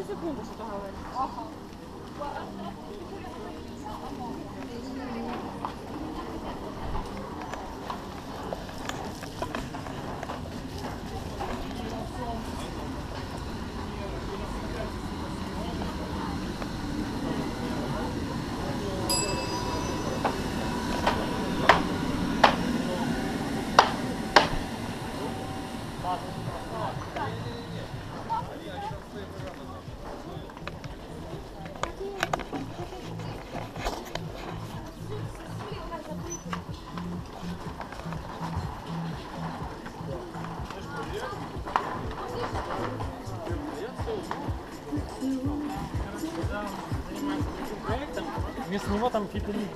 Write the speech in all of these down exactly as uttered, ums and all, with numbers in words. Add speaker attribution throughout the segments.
Speaker 1: секунду что-то говорит.
Speaker 2: Ага.
Speaker 3: Вместо него там какие-то люди.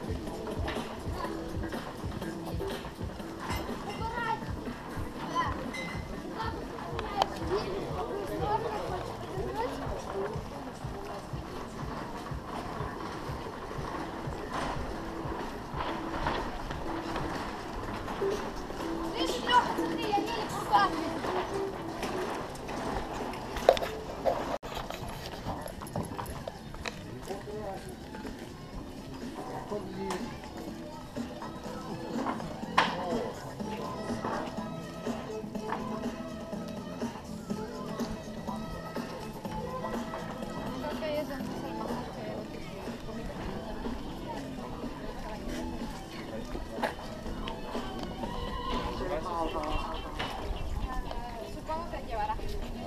Speaker 2: Supongo que llevará.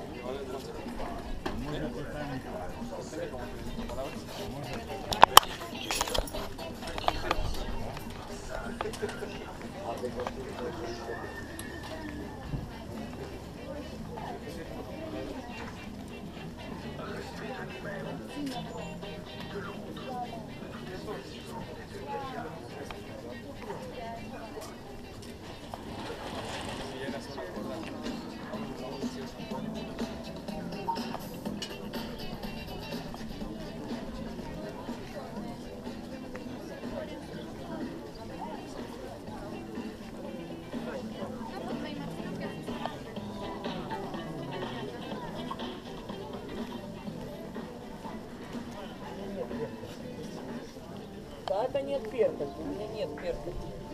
Speaker 4: Да, это нет перков, у меня нет перков.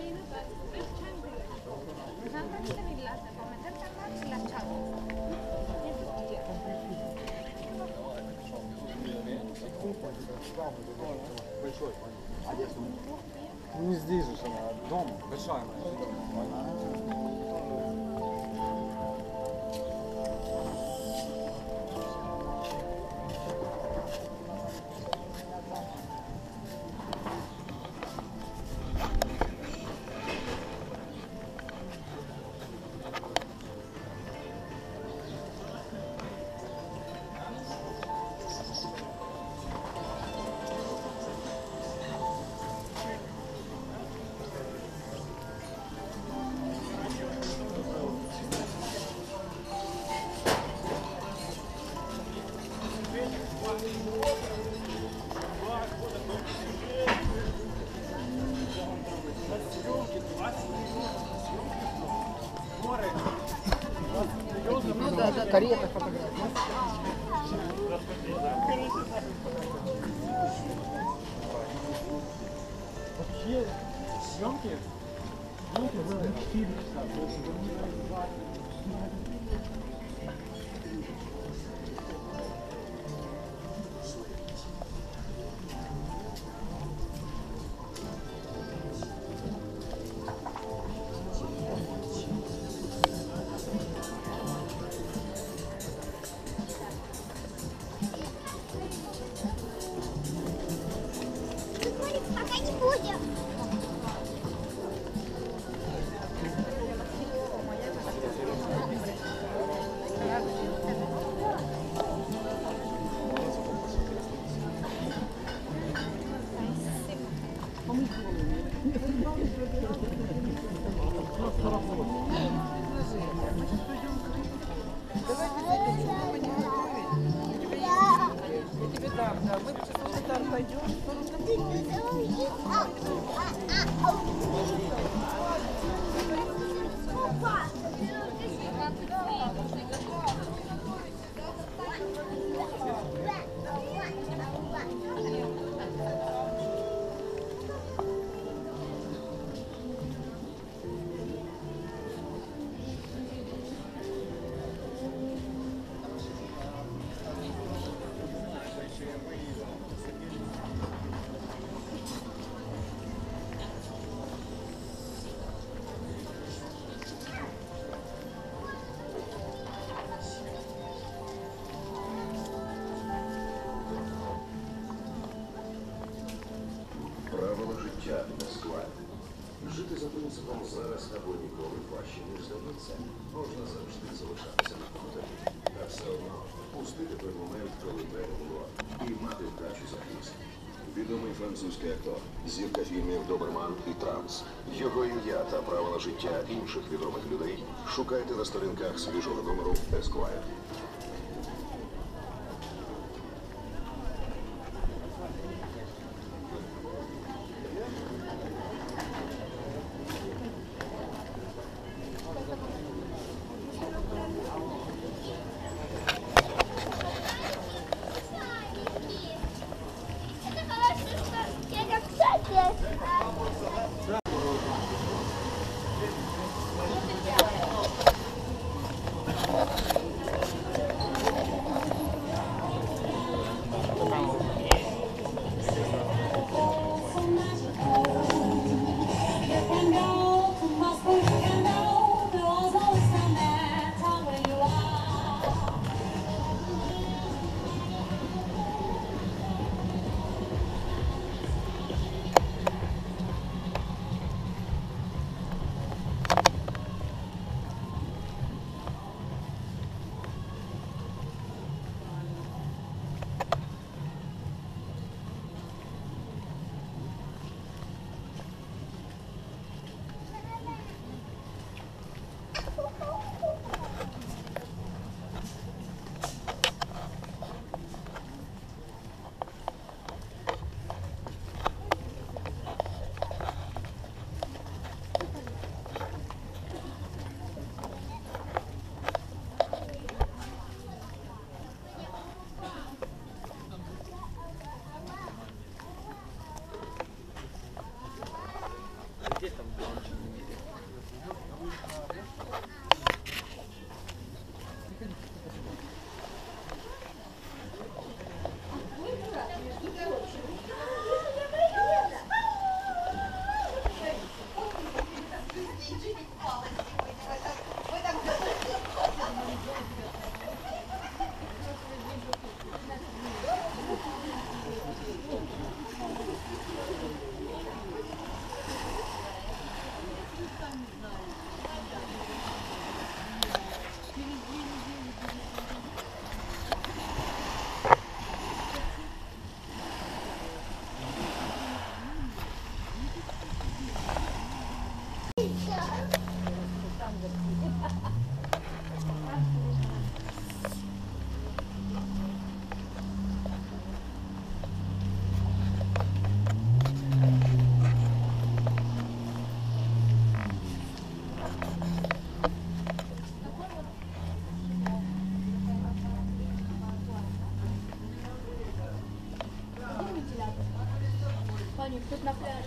Speaker 5: Большой, ну не здесь же она, дом, большая.
Speaker 4: Ну да, да, карета фотография.
Speaker 3: Вообще съемки, съемки за четыре часа.
Speaker 6: Пока не будем.
Speaker 4: Да, да, мы сейчас вот туда пойдем.
Speaker 6: Опа!
Speaker 1: життя Есквайр. Жити за принципом зараз або ніколи важче, ніж здається. Можна завжди залишатися на фронтові. Та все одно пустити той момент, коли треба було, і мати вдачу за хвіст. Відомий французький актор, зірка фільмів «Доберман» і «Транс». Його ім'я та правила життя інших відомих людей шукайте на сторінках свіжого номеру Есквайр.
Speaker 6: Это хорошо, что я как кстати.
Speaker 2: Тут на пляже.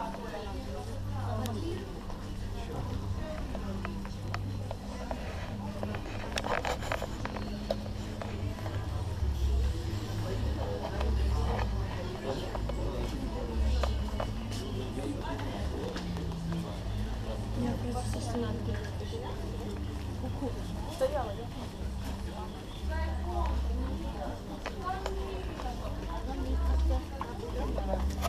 Speaker 4: Стояла, да?